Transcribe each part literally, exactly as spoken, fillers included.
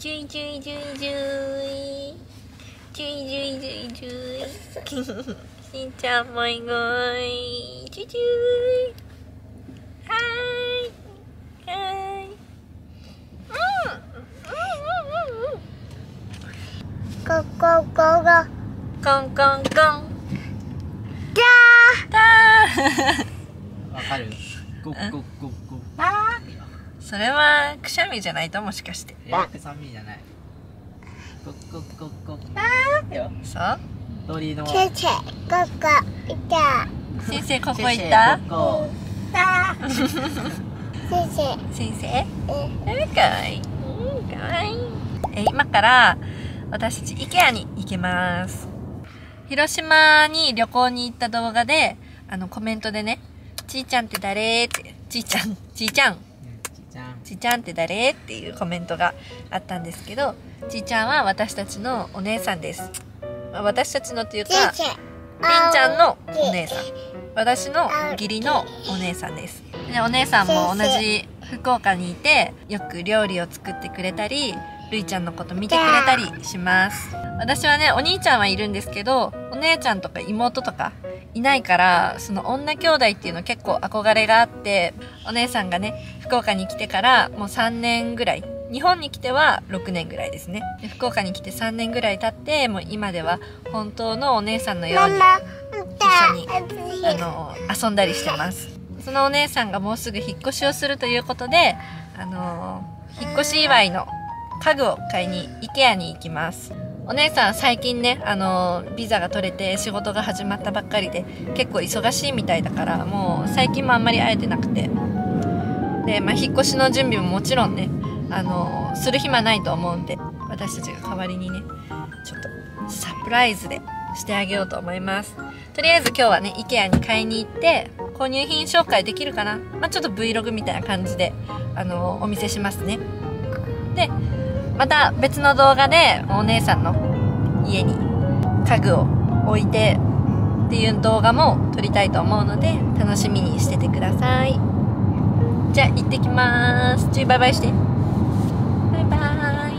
Chui chui chui chui. Chui chui chui chui. Xin chào mọi người. Chui chui. Hi. Hi. Con con con con Con con con. だだわかる？ゴッゴッゴッゴッパー。 それはくしゃみじゃないともしかして。 いや、くさみじゃない。ゴッゴッゴッゴッパーよ。 そう鳥の。 先生ここいた先生ここ行った？ ここ。 先生先生ええかわいいうんかわいいえ今から私たち IKEA に行きます。広島に旅行に行った動画であのコメントでねちーちゃんって誰ってちーちゃんちーちゃんちゃん。 ちーちゃんって誰っていうコメントがあったんですけどちーちゃんは私たちのお姉さんです。まあ私たちのっていうか先生りんちゃんのお姉さん私の義理のお姉さんです。でお姉さんも同じ福岡にいてよく料理を作ってくれたりるいちゃんのこと見てくれたりします。私はねお兄ちゃんはいるんですけどお姉ちゃんとか妹とかいないからその女兄弟っていうの結構憧れがあってお姉さんがね福岡に来てからもうさんねんぐらい日本に来てはろくねんぐらいですね。で福岡に来てさんねんぐらい経ってもう今では本当のお姉さんのようにママ一緒にあの遊んだりしてます。そのお姉さんがもうすぐ引っ越しをするということであの引っ越し祝いの家具を買いに IKEA に行きます。お姉さん最近ねあのビザが取れて仕事が始まったばっかりで結構忙しいみたいだからもう最近もあんまり会えてなくてで、まあ、引っ越しの準備ももちろんねあのする暇ないと思うんで私たちが代わりにねちょっとサプライズでしてあげようと思います。とりあえず今日はね IKEA に買いに行って購入品紹介できるかな、まあ、ちょっと Vlog みたいな感じであのお見せしますね。でまた別の動画でお姉さんの家に家具を置いてっていう動画も撮りたいと思うので楽しみにしててください。じゃあ行ってきます。ちゅうバイバイしてバイバイ。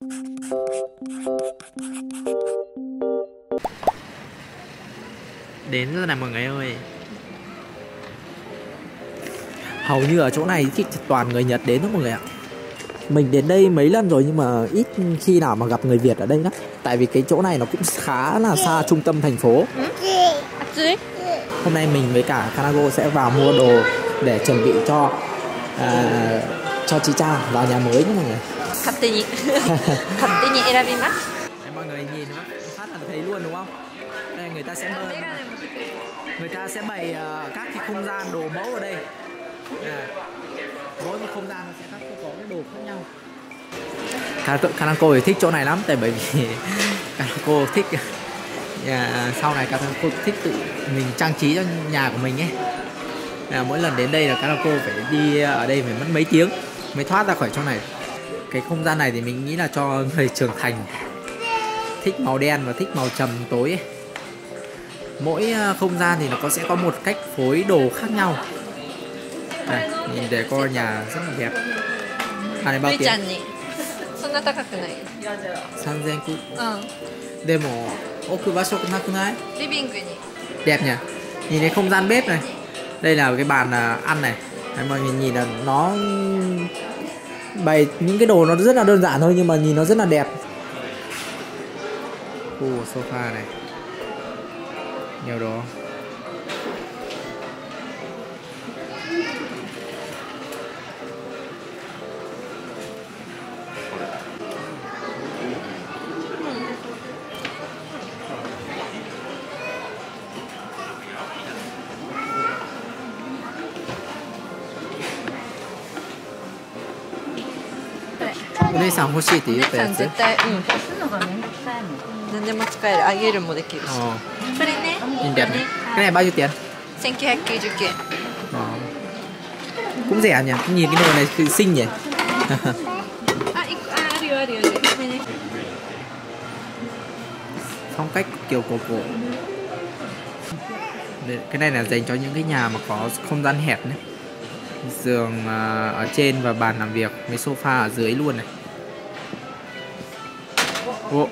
Đến rồi này mọi người ơi. Hầu như ở chỗ này thì toàn người Nhật đến thôi mọi người ạ. Mình đến đây mấy lần rồi nhưng mà ít khi nào mà gặp người Việt ở đây lắm. Tại vì cái chỗ này nó cũng khá là xa trung tâm thành phố. Hôm nay mình với cả Kanago sẽ vào mua đồ để chuẩn bị cho à, cho chị Trang vào nhà mới nhé mọi người. Khắp tê nhị Khắp tê nhị erabimasu. Mọi người nhìn phát là thấy luôn đúng không? Đây người ta sẽ bày, người ta sẽ bày uh, các cái không gian đồ mẫu ở đây. À, mỗi một không gian nó sẽ có cái đồ khác nhau. Kanako thì thích chỗ này lắm tại bởi vì Kanako thích nhà, sau này Kanako thích tự mình trang trí cho nhà của mình ấy. À, mỗi lần đến đây là Kanako phải đi ở đây phải mất mấy tiếng mới thoát ra khỏi chỗ này. Cái không gian này thì mình nghĩ là cho người trưởng thành thích màu đen và thích màu trầm tối ấy. Mỗi không gian thì nó có sẽ có một cách phối đồ khác nhau. Này, nhìn để coi nhà rất là đẹp. À này bao tiền? Không quá đắt. San zen ku. Ừ. Demo oku basho nakunai? Living ni. Đẹp nhỉ? Nhìn thấy không gian bếp này. Đây là cái bàn ăn này. Đấy, mọi người nhìn là nó bày những cái đồ nó rất là đơn giản thôi nhưng mà nhìn nó rất là đẹp. Khu sofa này. Nhiều đồ.お姉さん欲しいって言ったやつ。 絶対うん何でも使えるあげるもできるしこれね nhìn đẹp này. Cái này bao nhiêu tiền? 千九百九十九円 Cũng rẻ nhỉ, nhìn cái đồ này xinh nhỉ. あ、いくあ、あるよあるよあるよこれね Phong cách kiểu cổ cổ. Cái này là dành cho những cái nhà mà có không gian hẹp đấy. Giường ở trên và bàn làm việc với sofa ở dưới luôn này. Ồ.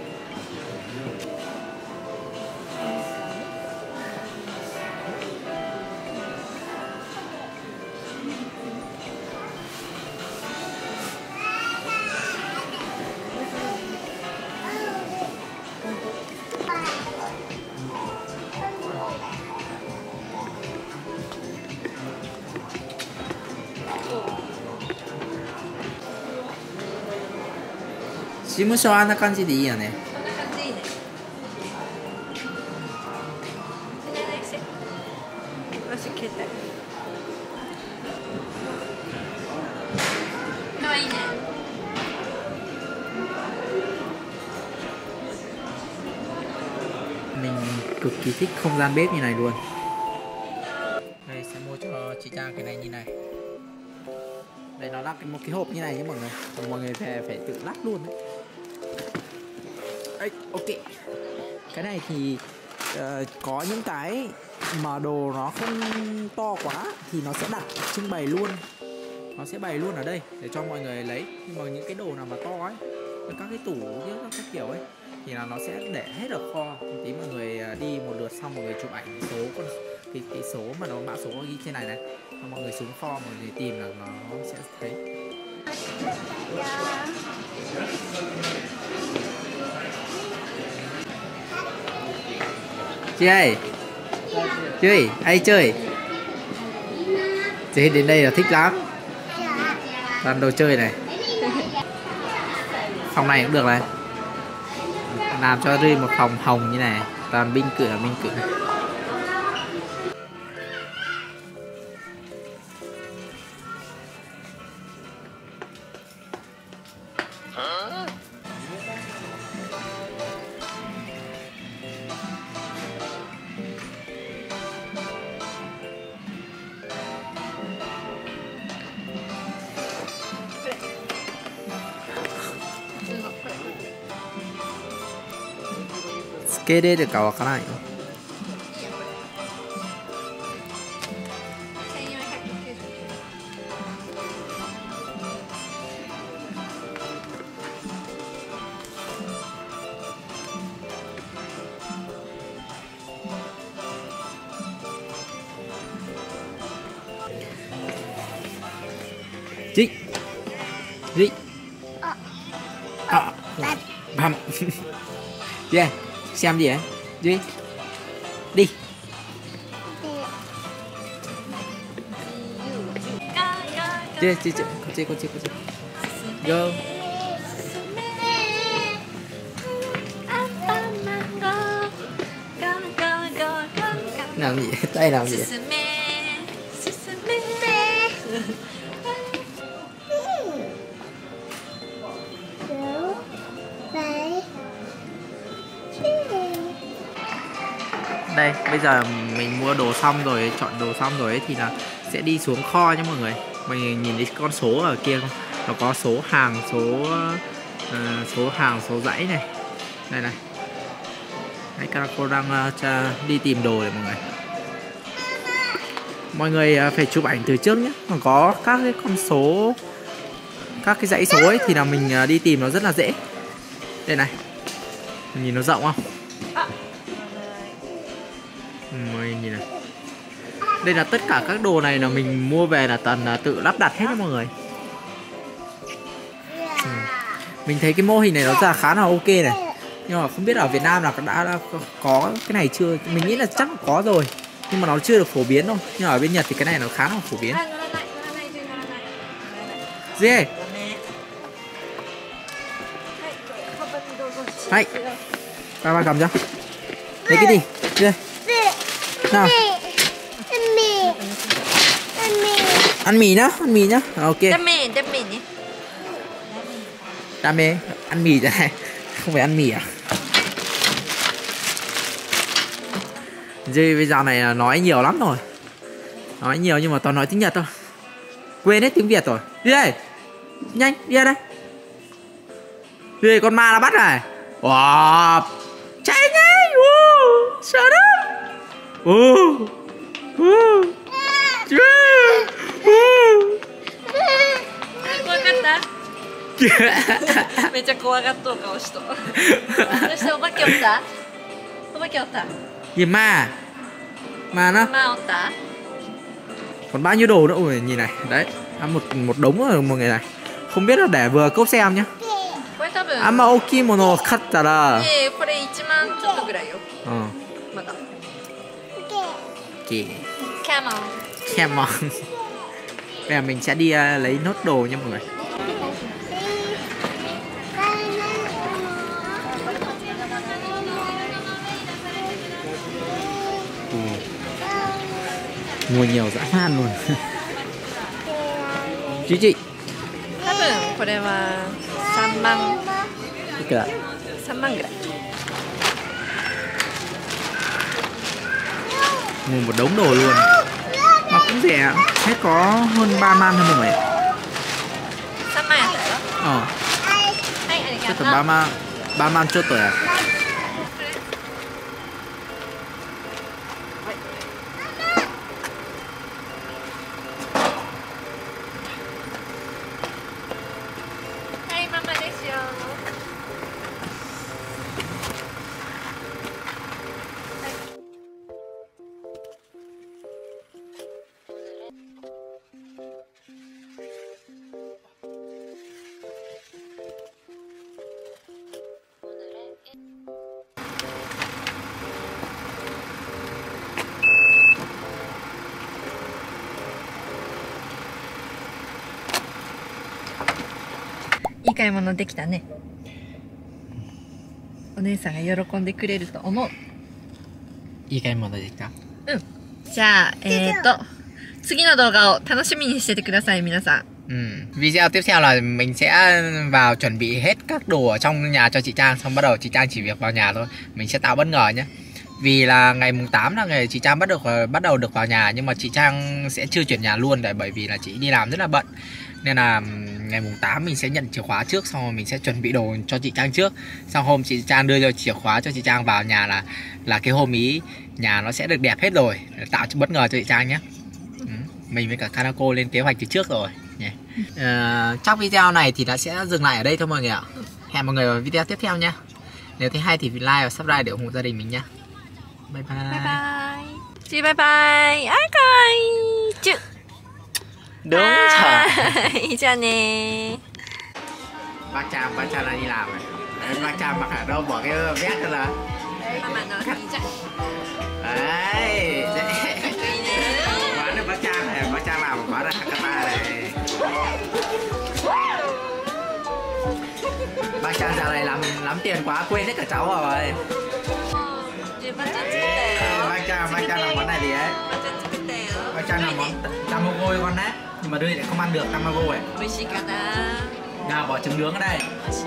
事務所はあんな感じでいいよね。 こんな感じいいね。よし、携帯。かわいいね。 Mình cực kỳ thích không gian bếp như này luôn. Đây sẽ mua cho chị Trang cái này như này. Đây nó là một cái hộp như này nhé mọi người. Còn mọi người về phải tự lắp luôn đấy. Đấy, ok. Cái này thì uh, có những cái mà đồ nó không to quá thì nó sẽ đặt trưng bày luôn. Nó sẽ bày luôn ở đây để cho mọi người lấy. Nhưng mà những cái đồ nào mà to ấy, các cái tủ các, các kiểu ấy thì là nó sẽ để hết ở kho. Thì tí mọi người đi một lượt xong mọi người chụp ảnh số con cái cái số mà nó mã số ghi trên này này, xong mọi người xuống kho mọi người tìm là nó sẽ thấy. Chị ơi, chị ơi, ai chơi? Chị đến đây là thích lắm. Toàn đồ chơi này. Phòng này cũng được này. Làm cho Ri một phòng hồng như này, toàn binh cửa binh cửa. Kê đê được cả cái này. Chị Chị à, băm. Yeah. Xem gì ấy? Duy đi. Chị chị chị con chị con chị con chị go. Làm gì? Tay làm gì? Đây, bây giờ mình mua đồ xong rồi, chọn đồ xong rồi ấy, thì là sẽ đi xuống kho nhé mọi người. Mình nhìn thấy con số ở kia không? Nó có số hàng, số uh, số hàng, số dãy này. Đây này. Đấy, Caraco đang uh, đi tìm đồ này mọi người. Mọi người uh, phải chụp ảnh từ trước nhé. Còn có các cái con số, các cái dãy số ấy thì là mình uh, đi tìm nó rất là dễ. Đây này. Mình nhìn nó rộng không? Mọi người nhìn này. Đây là tất cả các đồ này là mình mua về là toàn là tự lắp đặt hết cho mọi người. ừ. Mình thấy cái mô hình này nó ra khá là ok này. Nhưng mà không biết ở Việt Nam là đã, đã có cái này chưa. Mình nghĩ là chắc có rồi, nhưng mà nó chưa được phổ biến thôi. Nhưng ở bên Nhật thì cái này nó khá là phổ biến. Gì? Hay ba ba cầm cho. Lấy cái gì? Đây. Nào. Ăn mì. Ăn mì. Ăn mì nhá, ăn mì nhá. Ok. Đam mê, đam mê nhé. Đam mê, ăn mì này. Không phải ăn mì à? Duy bây giờ này nói nhiều lắm rồi. Nói nhiều nhưng mà toàn nói tiếng Nhật thôi. Quên hết tiếng Việt rồi. Đi đây. Nhanh, đi ra đây. Đi đây, con ma nó bắt này. Wow. Chạy nhanh. Wow. Sợ đó. Wow. Wow. Wow. Wow. めっちゃ怖がっとう顔しと。そしてお化けおった？お化けおった？ Gì ma? Ma nó. Maおった？ Còn bao nhiêu đồ nữa, ôi nhìn này, đấy, ăn một một đống rồi mọi người này. Không biết là để vừa cốp xe không nhá. これ多分。 あんま大きいものを買ったら。 ええ、これいちまんちょっとぐらいよ。 うん。 まだ。 Kì. Come on. Come on. Bây giờ mình sẽ đi uh, lấy nốt đồ nha mọi người. Ừ. Mua nhiều dã man luôn. Chị chị. 多分これはさんまん。 いくら？ さんまんぐらい。 Mua một đống đồ luôn mà cũng rẻ, hết có hơn ba man thôi mọi người. さんまんやったよ。 Ờ. はい、ありが Chắc とう。 là ba man, ba man chốt rồi à? はい、ママですよ。 いい買い物できたね。お姉さんが喜んでくれると思う。 いい買い物できた。 うん。じゃあ、えーと、次の動画を楽しみにしててください、皆さん。 Ừ. Video tiếp theo là mình sẽ vào chuẩn bị hết các đồ ở trong nhà cho chị Trang, xong bắt đầu chị Trang chỉ việc vào nhà thôi. Mình sẽ tạo bất ngờ nhé. Vì là ngày mùng tám là ngày chị Trang bắt được bắt đầu được vào nhà, nhưng mà chị Trang sẽ chưa chuyển nhà luôn, để bởi vì là chị đi làm rất là bận. Nên là ngày mùng tám mình sẽ nhận chìa khóa trước, xong rồi mình sẽ chuẩn bị đồ cho chị Trang trước. Sau hôm chị Trang đưa cho chìa khóa cho chị Trang vào nhà là là cái hôm ý nhà nó sẽ được đẹp hết rồi, để tạo cho bất ngờ cho chị Trang nhé. Ừ. Mình với cả Kanako lên kế hoạch từ trước rồi. Yeah. Uh, trong video này thì nó sẽ dừng lại ở đây thôi mọi người ạ. Hẹn mọi người vào video tiếp theo nha. Nếu thấy hay thì like và subscribe để ủng hộ gia đình mình nha. Bye bye. Bye bye. Chị bye bye. Ai coi. Chứ. Đúng rồi. Chào nè. Bác Trang, bác Trang đang đi làm rồi. Đấy, bác Trang mặc ở đâu bỏ cái vest ra là. Mama nó đi chạy. Đấy. Quán được bác Trang này, bác Trang làm quán là Hakata này. Bác Trang dạo này làm lắm tiền quá quên hết cả cháu rồi. Bác Trang, bác Trang làm món này gì ấy? Bác Trang làm món tamago con đấy. Nhưng mà đây lại không ăn được tamago ấy. Nào bỏ trứng nướng ở đây.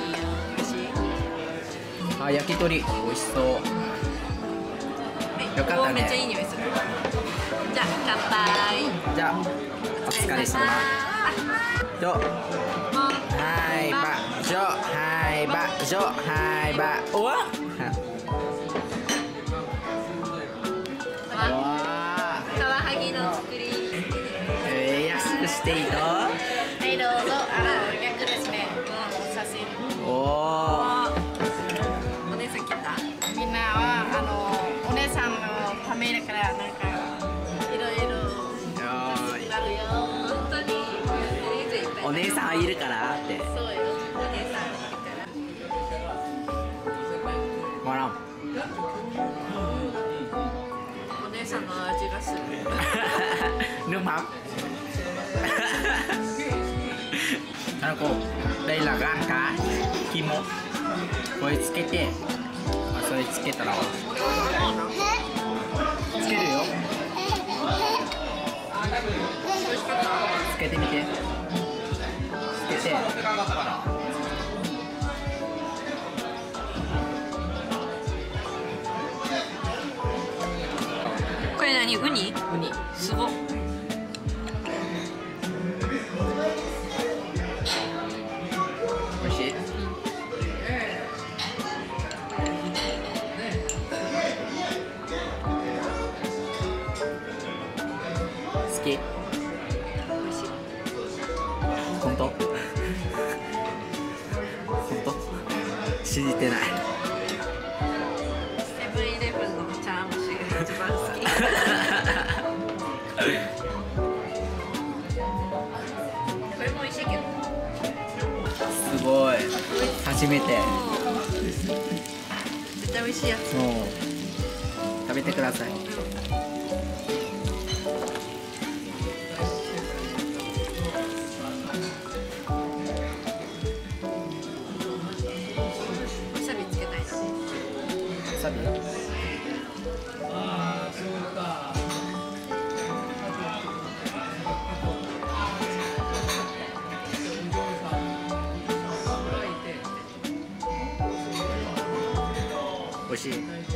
À, yakitori, oishisou. よかったね。めっちゃいい匂いする。じゃあ乾杯。じゃあお疲れ様。じょ。はいば。じょ。はいば。じょ。はいば。おわ。カワハギの作り。えー、安くしていいと。はいどうぞ。あら逆ですね。写真。おお。お姉さん来た。みんなはあの。 ためだからなんかいろいろなるよ。本当にお姉さんいるからって。そうよ。お姉さんいるから。わらん。お姉さんの味がする。nước mắm. Kanako, đây là gan cá kimo. Rồi tsukete. Rồi tsuketa ra. つけるよ。つけてみて。つけて。これ何？ウニ？ウニ。すごっ。美味しい？好き？本当？ 信じてない。 セブンイレブンの茶碗蒸しが一番好き。これも美味しいけど。 すごい。初めて。 絶対美味しいやつ。 そう。食べてください。 わさびつけたいな。 わさび。美味しい。